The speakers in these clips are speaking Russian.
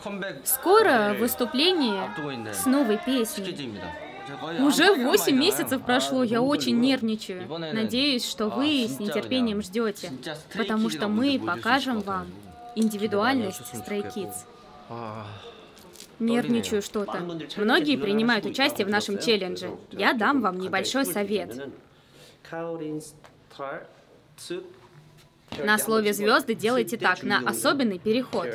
Скоро выступление с новой песней. Уже 8 месяцев прошло, я очень нервничаю. Надеюсь, что вы с нетерпением ждете, потому что мы покажем вам индивидуальность Stray Kids. Нервничаю что-то. Многие принимают участие в нашем челлендже. Я дам вам небольшой совет. На слове «звезды» делайте так, на особенный переход.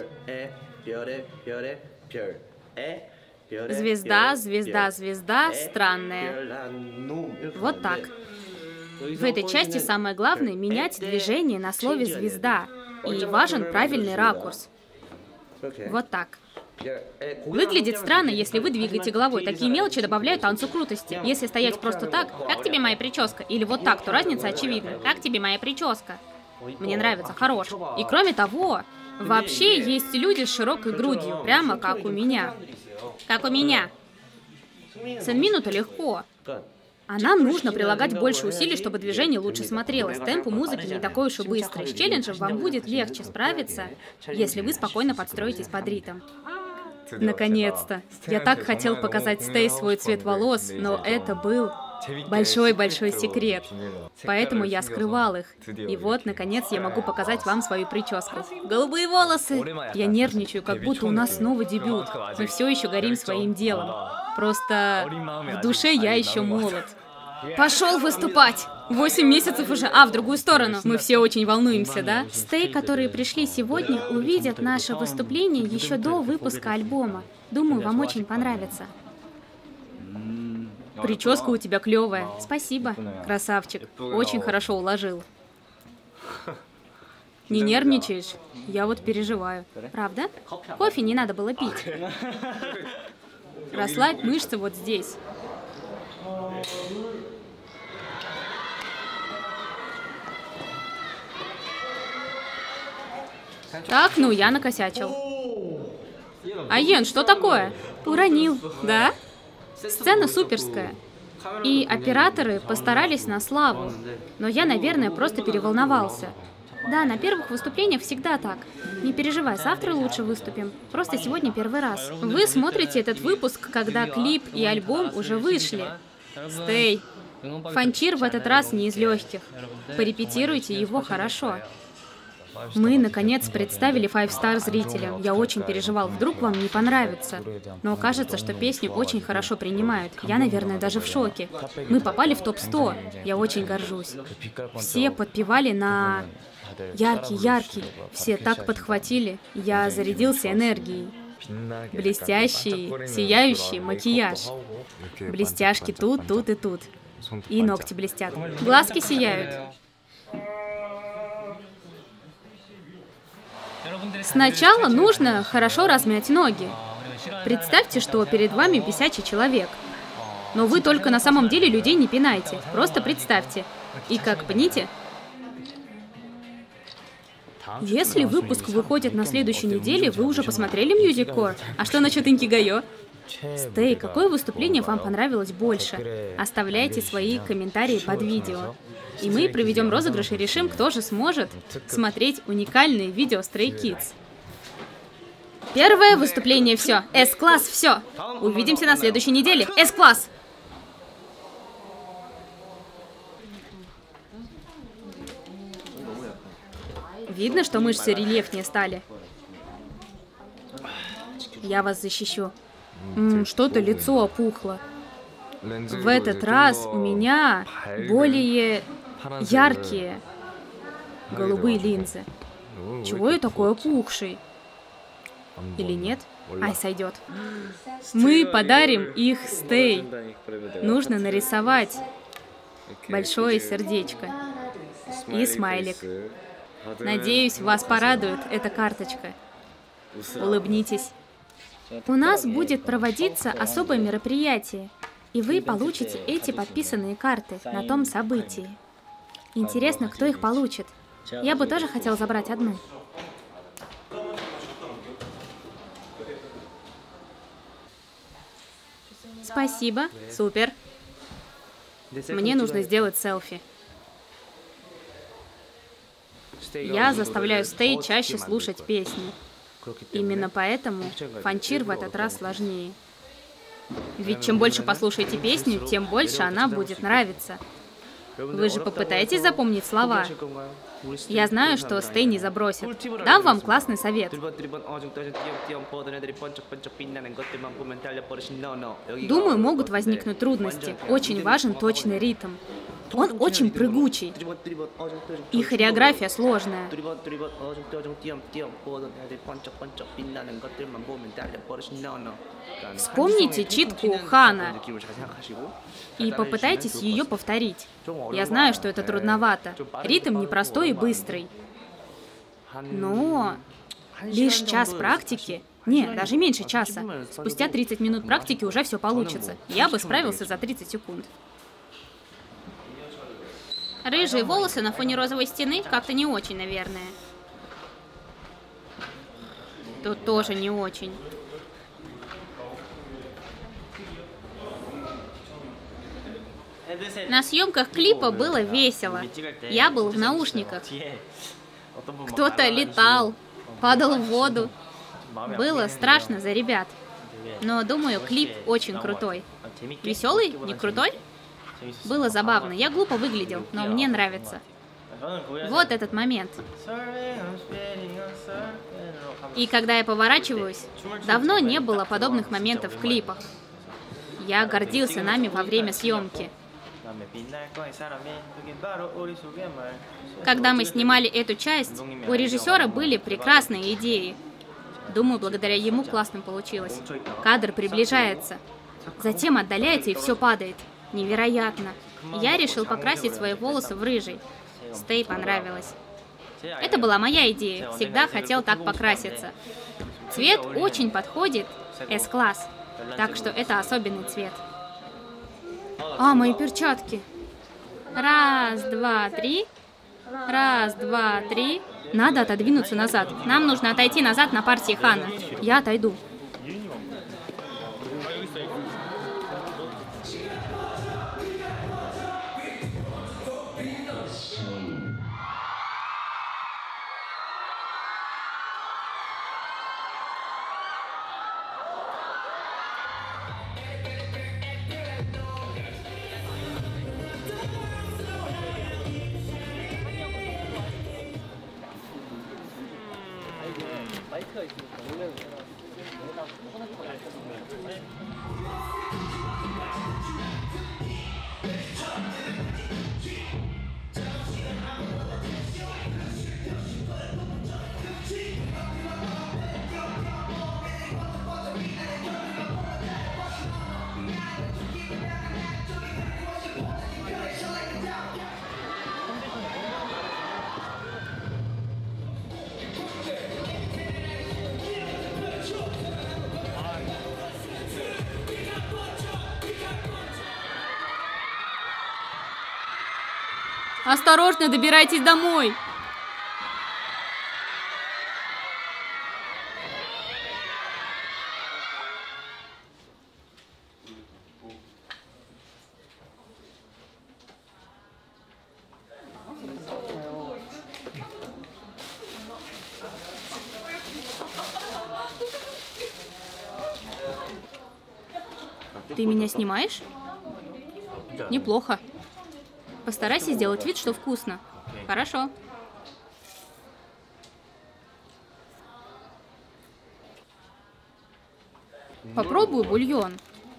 Звезда, звезда, звезда, странная. Вот так. В этой части самое главное — менять движение на слове «звезда». И важен правильный ракурс. Вот так. Выглядит странно, если вы двигаете головой. Такие мелочи добавляют танцу крутости. Если стоять просто так, как тебе моя прическа? Или вот так, то разница очевидна. Как тебе моя прическа? Мне нравится, хорош. И кроме того, вообще есть люди с широкой грудью, прямо как у меня. Как у меня. Сен-Мину-то легко. А нам нужно прилагать больше усилий, чтобы движение лучше смотрелось. Темп у музыки не такой уж и быстрый. С челленджем вам будет легче справиться, если вы спокойно подстроитесь под ритм. Наконец-то. Я так хотел показать Стей свой цвет волос, но это был большой-большой секрет. Поэтому я скрывал их. И вот, наконец, я могу показать вам свою прическу. Голубые волосы! Я нервничаю, как будто у нас снова дебют. Мы все еще горим своим делом. Просто в душе я еще молод. Пошел выступать! 8 месяцев уже, в другую сторону. Мы все очень волнуемся, да? Стей, которые пришли сегодня, увидят наше выступление еще до выпуска альбома. Думаю, вам очень понравится. Прическа у тебя клевая. Спасибо, красавчик. Очень хорошо уложил. Не нервничаешь? Я вот переживаю. Правда? Кофе не надо было пить. Расслабь мышцы вот здесь. Так, ну я накосячил. Айен, что такое? Уронил, да? Сцена суперская. И операторы постарались на славу. Но я, наверное, просто переволновался. Да, на первых выступлениях всегда так. Не переживай, завтра лучше выступим. Просто сегодня первый раз. Вы смотрите этот выпуск, когда клип и альбом уже вышли. Стей, Фанчир в этот раз не из легких. Порепетируйте его хорошо. Мы, наконец, представили Five Star зрителям. Я очень переживал, вдруг вам не понравится. Но кажется, что песню очень хорошо принимают. Я, наверное, даже в шоке. Мы попали в топ-100. Я очень горжусь. Все подпевали на «Яркий, яркий». Все так подхватили. Я зарядился энергией. Блестящий, сияющий макияж. Блестяшки тут, тут и тут. И ногти блестят. Глазки сияют. Сначала нужно хорошо размять ноги. Представьте, что перед вами бесячий человек. Но вы только на самом деле людей не пинайте. Просто представьте. И как пните? Если выпуск выходит на следующей неделе, вы уже посмотрели Music Core? А что насчет Инкигайо? Стей, какое выступление вам понравилось больше? Оставляйте свои комментарии под видео. И мы проведем розыгрыш и решим, кто же сможет смотреть уникальные видео Stray Kids. Первое выступление все. S-класс все. Увидимся на следующей неделе. S-класс! Видно, что мышцы рельефнее стали. Я вас защищу. Что-то лицо опухло. В этот раз у меня более яркие голубые линзы. Чего я такой опухший? Или нет? Ай, сойдет. Мы подарим их Стей. Нужно нарисовать большое сердечко и смайлик. Надеюсь, вас порадует эта карточка. Улыбнитесь. У нас будет проводиться особое мероприятие, и вы получите эти подписанные карты на том событии. Интересно, кто их получит? Я бы тоже хотел забрать одну. Спасибо. Супер. Мне нужно сделать селфи. Я заставляю Стей чаще слушать песни. Именно поэтому Фанчир в этот раз сложнее. Ведь чем больше послушаете песню, тем больше она будет нравиться. Вы же попытаетесь запомнить слова? Я знаю, что Стэй не забросит. Дам вам классный совет. Думаю, могут возникнуть трудности. Очень важен точный ритм. Он очень прыгучий. И хореография сложная. Вспомните читку Хана и попытайтесь ее повторить. Я знаю, что это трудновато. Ритм непростой и быстрый. Но лишь час практики, нет, даже меньше часа. Спустя 30 минут практики уже все получится. Я бы справился за 30 секунд. Рыжие волосы на фоне розовой стены как-то не очень, наверное. Тут тоже не очень. На съемках клипа было весело. Я был в наушниках. Кто-то летал, падал в воду. Было страшно за ребят. Но, думаю, клип очень крутой. Веселый? Не крутой? Было забавно. Я глупо выглядел, но мне нравится. Вот этот момент. И когда я поворачиваюсь, давно не было подобных моментов в клипах. Я гордился нами во время съемки. Когда мы снимали эту часть, у режиссера были прекрасные идеи. Думаю, благодаря ему классно получилось. Кадр приближается, затем отдаляется и все падает. Невероятно. Я решил покрасить свои волосы в рыжий. Стэй понравилось. Это была моя идея. Всегда хотел так покраситься. Цвет очень подходит S-класс. Так что это особенный цвет. А, мои перчатки. Раз, два, три. Раз, два, три. Надо отодвинуться назад. Нам нужно отойти назад на партии Хана. Я отойду. Осторожно, добирайтесь домой. Ты меня снимаешь? Неплохо. Постарайся сделать вид, что вкусно. Хорошо. Попробую бульон.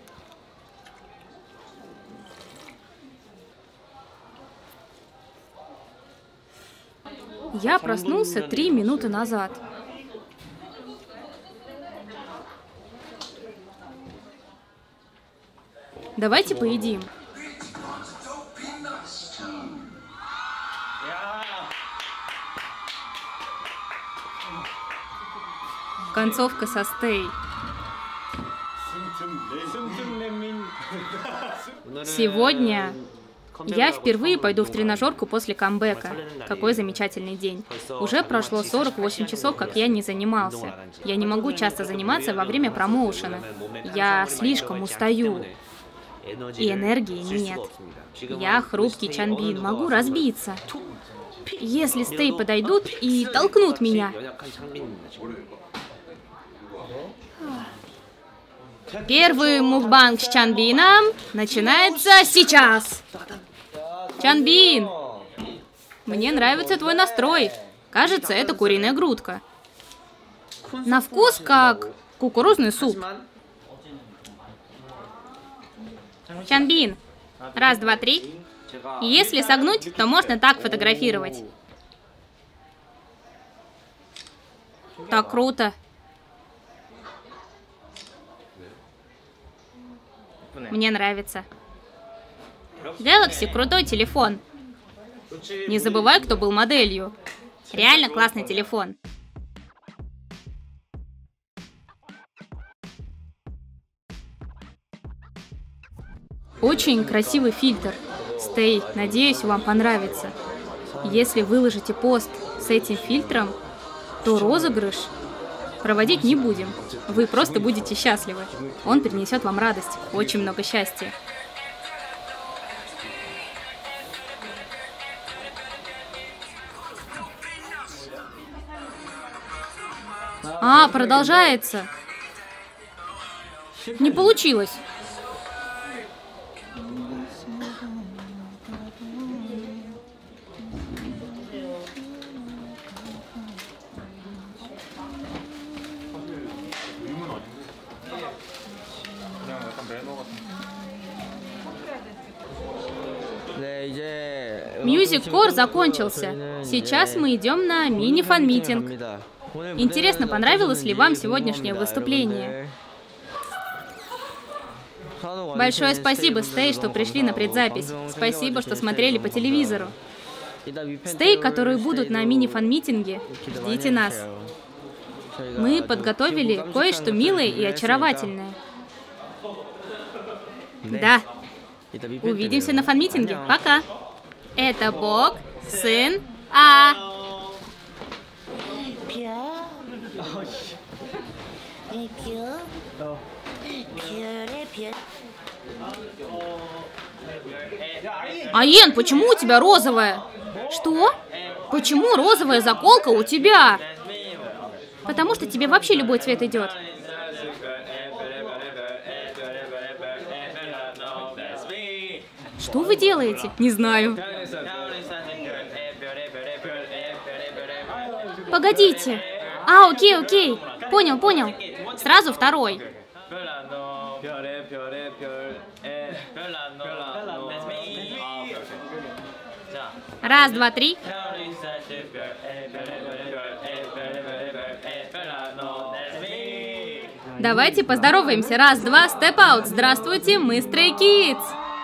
Я проснулся 3 минуты назад. Давайте поедим. Концовка со Стэй. Сегодня я впервые пойду в тренажерку после камбэка. Какой замечательный день. Уже прошло 48 часов, как я не занимался. Я не могу часто заниматься во время промоушена. Я слишком устаю. И энергии нет. Я хрупкий Чанбин, могу разбиться. Если Стэй подойдут и толкнут меня. Первый мукбанг с Чанбином начинается сейчас. Чанбин, мне нравится твой настрой. Кажется, это куриная грудка. На вкус как кукурузный суп. Чанбин, раз, два, три. Если согнуть, то можно так фотографировать. Так круто. Мне нравится. Galaxy — крутой телефон. Не забывай, кто был моделью. Реально классный телефон. Очень красивый фильтр. Стей, надеюсь, вам понравится. Если выложите пост с этим фильтром, то розыгрыш проводить не будем. Вы просто будете счастливы. Он принесет вам радость, очень много счастья. Продолжается. Не получилось. Music Core закончился. Сейчас мы идем на мини-фан-митинг. Интересно, понравилось ли вам сегодняшнее выступление? Большое спасибо, Стей, что пришли на предзапись. Спасибо, что смотрели по телевизору. Стей, которые будут на мини-фан-митинге, ждите нас. Мы подготовили кое-что милое и очаровательное. Да. Увидимся на фан-митинге. Пока. Это Бог, сын, Аян, почему у тебя розовая? Что? Почему розовая заколка у тебя? Потому что тебе вообще любой цвет идет. Что вы делаете? Не знаю. Погодите. Окей. Понял. Сразу второй. Раз, два, три. Давайте поздороваемся. Раз, два, step out. Здравствуйте, мы Stray Kids.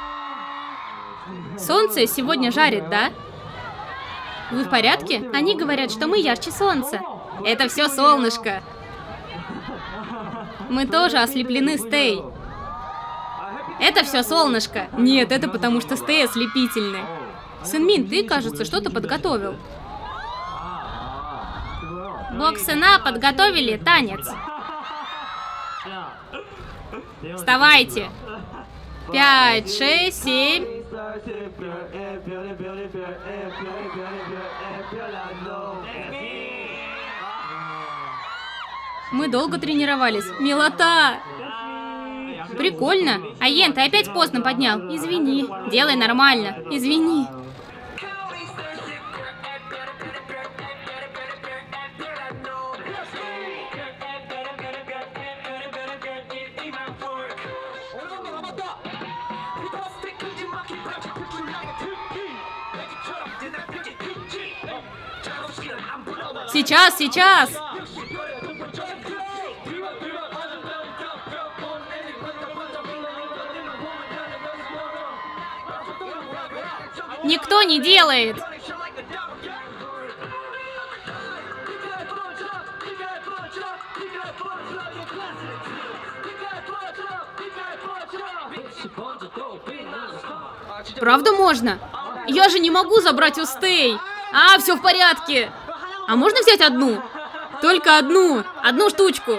Солнце сегодня жарит, да? Вы в порядке? Они говорят, что мы ярче солнца. Это все солнышко. Мы тоже ослеплены, Стей. Это все солнышко. Нет, это потому что Стей ослепительный. Сынмин, ты, кажется, что-то подготовил. Бог сына подготовили танец. Вставайте. 5, 6, 7. Мы долго тренировались. Милота! Прикольно. Аян, ты опять поздно поднял. Извини. Делай нормально. Извини. Сейчас. Никто не делает. Правда можно? Я же не могу забрать у Стей. Все в порядке. А можно взять одну? Только одну. Одну штучку.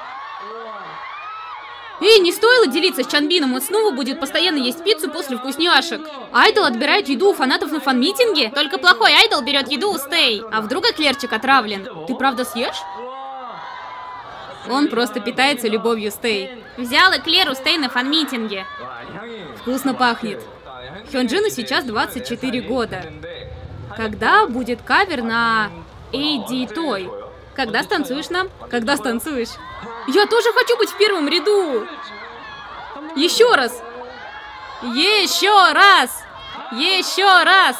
Эй, не стоило делиться с Чанбином, он снова будет постоянно есть пиццу после вкусняшек. Айдол отбирает еду у фанатов на фан-митинге? Только плохой айдол берет еду у Стей. А вдруг эклерчик отравлен? Ты правда съешь? Он просто питается любовью Стэй. Взял эклер у Стэй на фан-митинге. Вкусно пахнет. Хёнджину сейчас 24 года. Когда будет кавер на AD Toy? Когда станцуешь нам? Когда станцуешь? Я тоже хочу быть в первом ряду! Еще раз! Еще раз! Еще раз!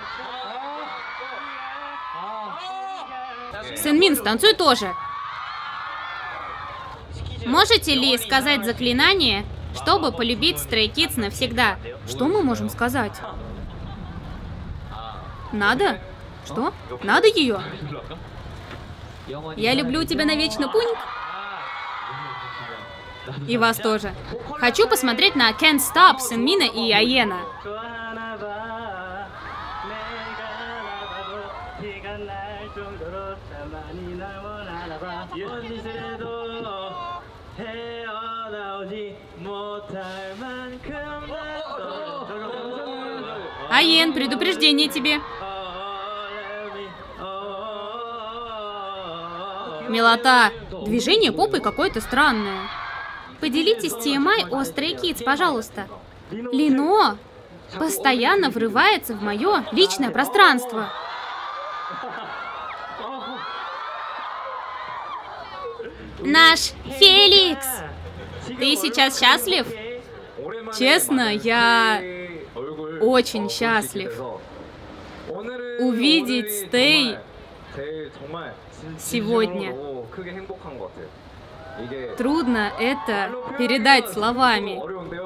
Сэнмин, станцуй тоже. Можете ли сказать заклинание, чтобы полюбить Stray Kids навсегда? Что мы можем сказать? Надо? Что? Надо ее? Я люблю тебя навечно, пуньк. И вас тоже. Хочу посмотреть на Can't Stop Сэнмина и Аена. Аен, предупреждение тебе. Милота. Движение попы какое-то странное. Поделитесь TMI о Stray Kids, пожалуйста. Лино постоянно врывается в мое личное пространство. Наш Феликс! Ты сейчас счастлив? Честно, я очень счастлив. Увидеть Стэй сегодня. Трудно это передать словами.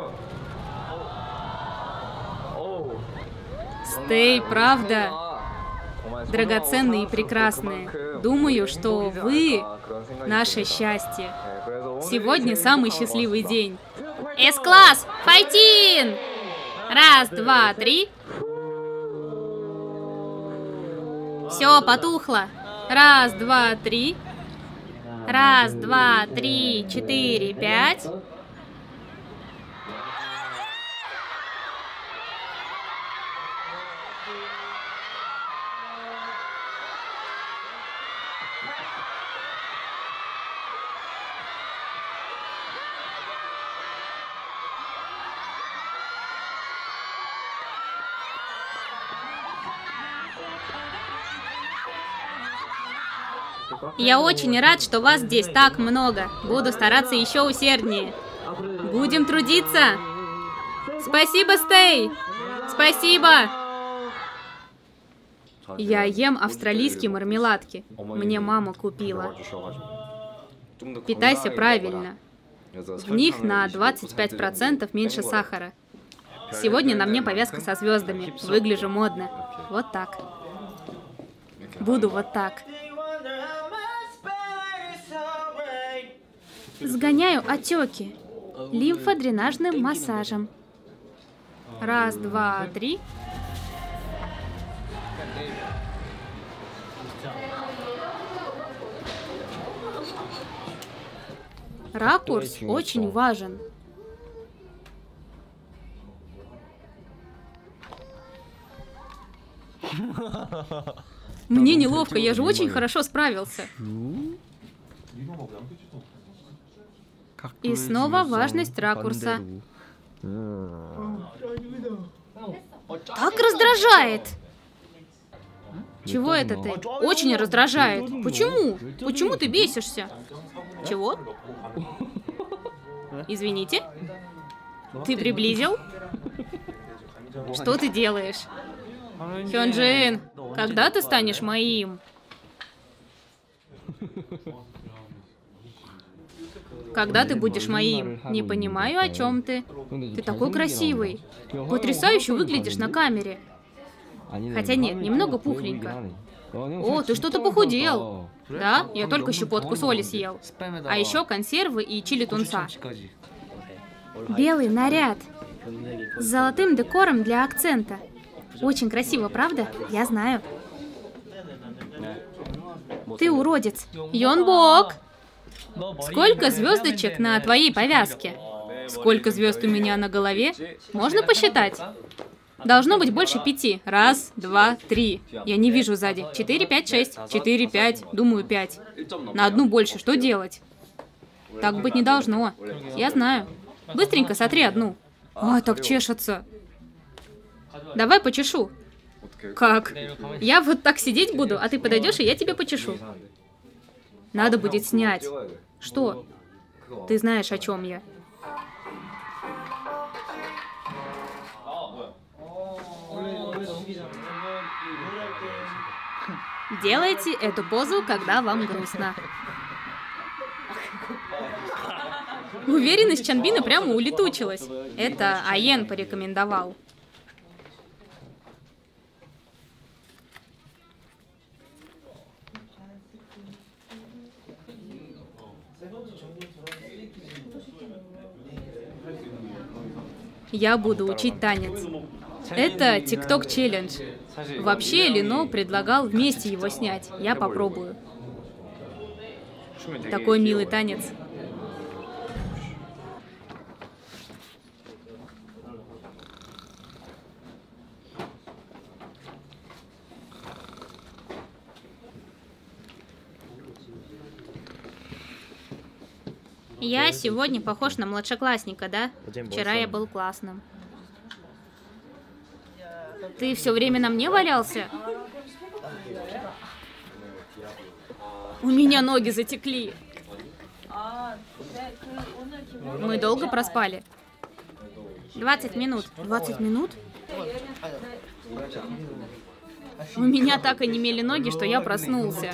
Стэй, правда, драгоценные и прекрасные. Думаю, что вы наше счастье. Сегодня самый счастливый день. С-класс! Файтин! Раз, два, три. Все, потухло. Раз, два, три. Раз, два, три, 4, 5. Я очень рад, что вас здесь так много. Буду стараться еще усерднее. Будем трудиться. Спасибо, Стэй. Спасибо. Я ем австралийские мармеладки. Мне мама купила. Питайся правильно. В них на 25% меньше сахара. Сегодня на мне повязка со звездами. Выгляжу модно. Вот так. Буду вот так. Сгоняю отеки лимфодренажным массажем. Раз, два, три. Ракурс очень важен. Мне неловко, я же очень хорошо справился. И снова важность ракурса. Так раздражает! Чего это ты? Очень раздражает. Почему? Почему ты бесишься? Чего? Извините? Ты приблизил? Что ты делаешь? Хёнджин, когда ты станешь моим? Когда ты будешь моим? Не понимаю, о чем ты. Ты такой красивый. Потрясающе выглядишь на камере. Хотя нет, немного пухленько. О, ты что-то похудел. Да, я только щепотку соли съел. А еще консервы и чили тунца. Белый наряд. С золотым декором для акцента. Очень красиво, правда? Я знаю. Ты уродец. Йонбок! Сколько звездочек на твоей повязке? Сколько звезд у меня на голове? Можно посчитать? Должно быть больше 5. Раз, два, 3. Я не вижу сзади. 4, 5, 6. 4, 5. Думаю, 5. На одну больше. Что делать? Так быть не должно. Я знаю. Быстренько сотри одну. А, так чешется. Давай почешу. Как? Я вот так сидеть буду, а ты подойдешь, и я тебе почешу. Надо будет снять. Что? Ты знаешь, о чем я. Делайте эту позу, когда вам грустно. Уверенность Чанбина прямо улетучилась. Это Аен порекомендовал. Я буду учить танец. Это TikTok челлендж. Вообще, Лино предлагал вместе его снять. Я попробую. Такой милый танец. Я сегодня похож на младшеклассника, да? Вчера я был классным. Ты все время на мне валялся? У меня ноги затекли. Мы долго проспали? 20 минут. 20 минут? У меня так онемели ноги, что я проснулся.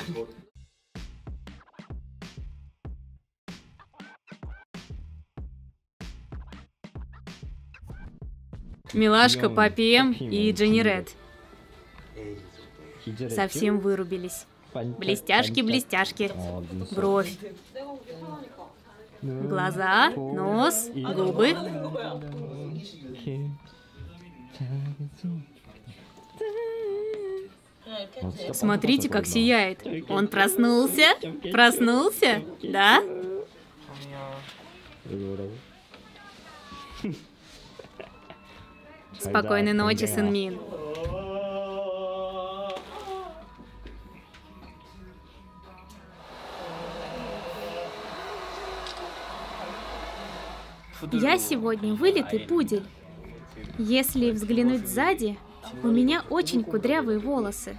Милашка, Папи М и Дженни Ред. Совсем вырубились. Блестяшки-блестяшки. Бровь. Глаза, нос, губы. Смотрите, как сияет. Он проснулся? Проснулся? Да? Спокойной ночи, Сын Мин. Я сегодня вылитый пудель. Если взглянуть сзади, у меня очень кудрявые волосы.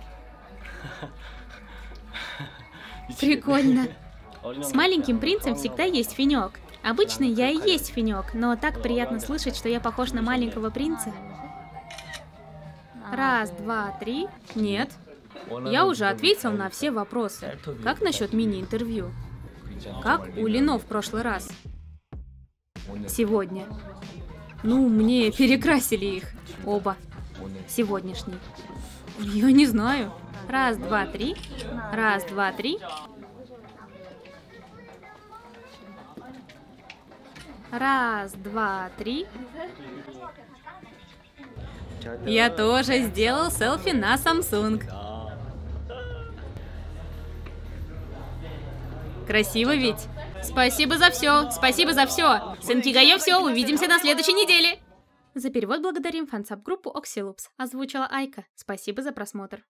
Прикольно. С маленьким принцем всегда есть финек. Обычно я и есть финек, но так приятно слышать, что я похож на маленького принца. Раз, два, три. Нет. Я уже ответил на все вопросы. Как насчет мини-интервью? Как у Лино в прошлый раз? Сегодня. Ну, мне перекрасили их. Оба. Сегодняшний. Я не знаю. Раз, два, три. Раз, два, три. Раз, два, три. Я тоже сделал селфи на Samsung. Красиво ведь? Спасибо за все, спасибо за все. Сын Кигайо, все, увидимся на следующей неделе. За перевод благодарим фансаб-группу Oxyloops. Озвучила Айка. Спасибо за просмотр.